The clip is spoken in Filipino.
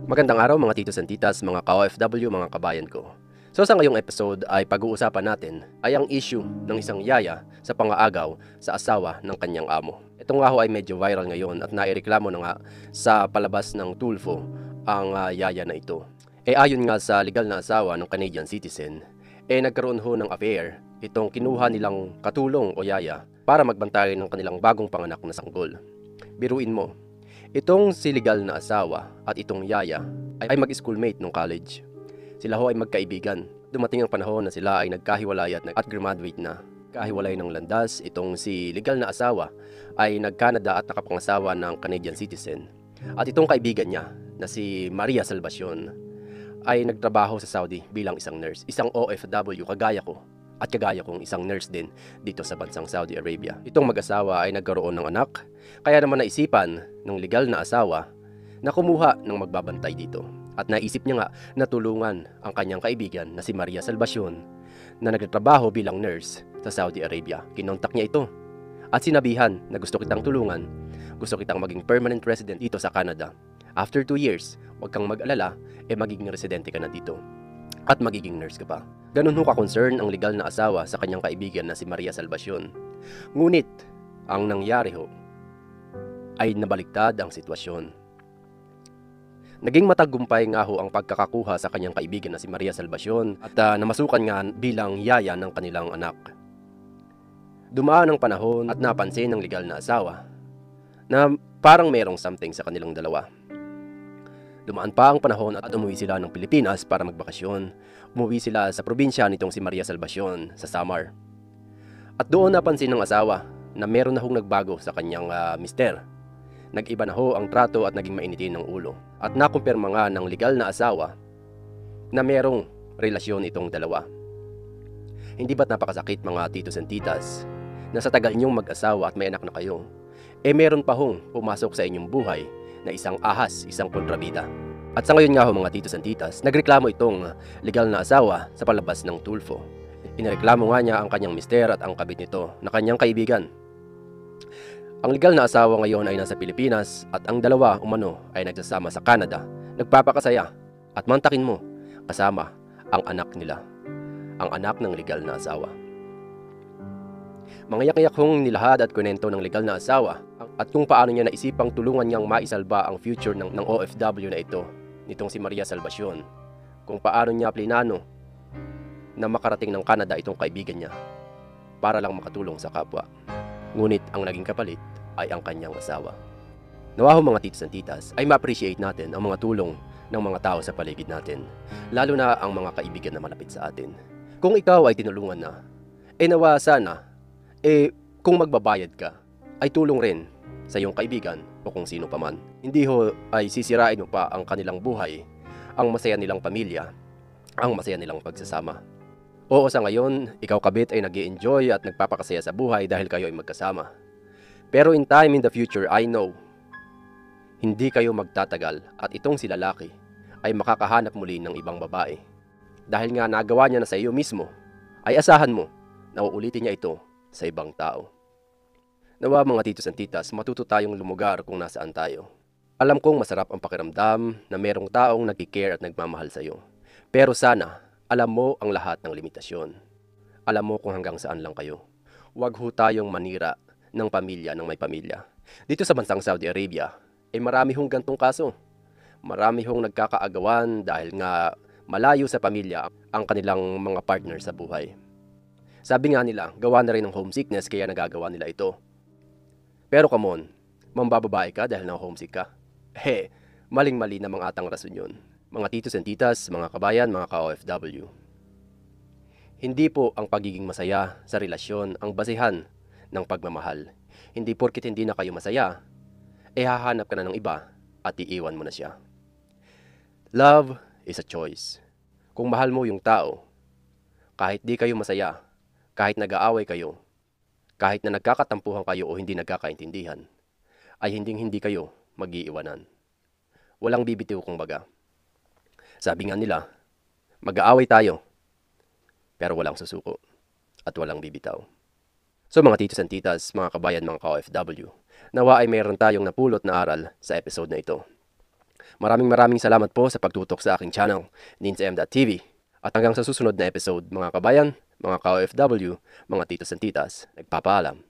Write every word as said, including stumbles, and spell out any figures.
Magandang araw mga titos and titas, mga ka-O F W, mga kabayan ko. So sa ngayong episode ay pag-uusapan natin ay ang issue ng isang yaya sa pangaagaw sa asawa ng kanyang amo. Ito nga ho ay medyo viral ngayon at naireklamo na nga sa palabas ng Tulfo ang uh, yaya na ito. E ayon nga sa legal na asawa ng Canadian citizen, e nagkaroon ho ng affair itong kinuha nilang katulong o yaya para magbantay ng kanilang bagong panganak na sanggol. Biruin mo, itong si legal na asawa at itong yaya ay, ay mag-schoolmate nung college. Sila ho ay magkaibigan. Dumating ang panahon na sila ay nagkahiwalay at, at graduate na. Kahiwalay ng landas, itong si legal na asawa ay nag-Canada at nakapangasawa ng Canadian citizen. At itong kaibigan niya na si Maria Salvacion ay nagtrabaho sa Saudi bilang isang nurse, isang O F W kagaya ko. At kagaya kong isang nurse din dito sa bansang Saudi Arabia. Itong mag-asawa ay nagkaroon ng anak, kaya naman naisipan ng legal na asawa na kumuha ng magbabantay dito. At naisip niya nga na tulungan ang kanyang kaibigan na si Maria Salvacion na nagtatrabaho bilang nurse sa Saudi Arabia. Kinontak niya ito at sinabihan na gusto kitang tulungan, gusto kitang maging permanent resident dito sa Canada. After two years, huwag kang mag-alala, eh magiging residente ka na dito. At magiging nurse ka pa. Ganun ho ka-concern ang legal na asawa sa kanyang kaibigan na si Maria Salvacion. Ngunit, ang nangyari ho ay nabaliktad ang sitwasyon. Naging matagumpay nga ho ang pagkakakuha sa kanyang kaibigan na si Maria Salvacion at uh, namasukan nga bilang yaya ng kanilang anak. Dumaan ang panahon at napansin ng legal na asawa na parang merong something sa kanilang dalawa. Dumaan pa ang panahon at umuwi sila ng Pilipinas para magbakasyon. Umuwi sila sa probinsya nitong si Maria Salvacion sa Samar. At doon napansin ng asawa na meron na hong nagbago sa kanyang uh, mister. Nag-iba na ho ang trato at naging mainitin ng ulo. At nakumpirma nga ng legal na asawa na merong relasyon itong dalawa. Hindi ba't napakasakit mga titos and titas na sa tagal niyong mag-asawa at may anak na kayo, eh meron pa hong pumasok sa inyong buhay na isang ahas, isang kontrabida. At sa ngayon nga ho mga titos and titas, nagreklamo itong legal na asawa sa palabas ng Tulfo. Inireklamo nga niya ang kanyang mister at ang kabit nito na kanyang kaibigan. Ang legal na asawa ngayon ay nasa Pilipinas at ang dalawa umano ay nagsasama sa Canada. Nagpapakasaya at mantakin mo kasama ang anak nila, ang anak ng legal na asawa. Mangiyak-iyak hong nilahad at kunento ng legal na asawa at kung paano niya naisipang tulungan niyang maisalba ang future ng, ng O F W na ito, nitong si Maria Salvacion. Kung paano niya plinano na makarating ng Canada itong kaibigan niya para lang makatulong sa kapwa. Ngunit ang naging kapalit ay ang kanyang asawa. Nawa ho mga titos and titas ay ma-appreciate natin ang mga tulong ng mga tao sa paligid natin, lalo na ang mga kaibigan na malapit sa atin. Kung ikaw ay tinulungan na, eh nawa sana, eh kung magbabayad ka, ay tulong rin sa iyong kaibigan o kung sino paman. Hindi ho ay sisirain mo pa ang kanilang buhay, ang masaya nilang pamilya, ang masaya nilang pagsasama. Oo, sa ngayon, ikaw kabit ay nag-i-enjoy at nagpapakasaya sa buhay dahil kayo ay magkasama. Pero in time in the future, I know, hindi kayo magtatagal at itong si lalaki ay makakahanap muli ng ibang babae. Dahil nga nagawa niya na sa iyo mismo, ay asahan mo na uulitin niya ito sa ibang tao. Nawa mga titos and titas, matuto tayong lumugar kung nasaan tayo. Alam kong masarap ang pakiramdam na merong taong nagki-care at nagmamahal sa iyo. Pero sana, alam mo ang lahat ng limitasyon. Alam mo kung hanggang saan lang kayo. Huwag ho tayong manira ng pamilya ng may pamilya. Dito sa bansang Saudi Arabia, eh marami hong gantong kaso. Marami hong nagkakaagawan dahil nga malayo sa pamilya ang kanilang mga partner sa buhay. Sabi nga nila, gawa na rin ng homesickness kaya nagagawa nila ito. Pero come on, mambababae ka dahil na homesick ka? Eh, maling-mali na mga atang rason yun. Mga titos and titas, mga kabayan, mga ka-O F W. Hindi po ang pagiging masaya sa relasyon ang basehan ng pagmamahal. Hindi porkit hindi na kayo masaya, eh hahanap ka na ng iba at iiwan mo na siya. Love is a choice. Kung mahal mo yung tao, kahit di kayo masaya, kahit nag-aaway kayo, kahit na nagkakatampuhan kayo o hindi nagkakaintindihan, ay hinding-hindi kayo mag-iiwanan. Walang bibitiw kung baga. Sabi nga nila, mag-aaway tayo, pero walang susuko at walang bibitaw. So mga titos and titas, mga kabayan, mga ka-O F W, nawa ay mayroon tayong napulot na aral sa episode na ito. Maraming maraming salamat po sa pagtutok sa aking channel, Nins M dot T V. At hanggang sa susunod na episode, mga kabayan, mga ka-O F W, mga titos and titas, nagpapaalam.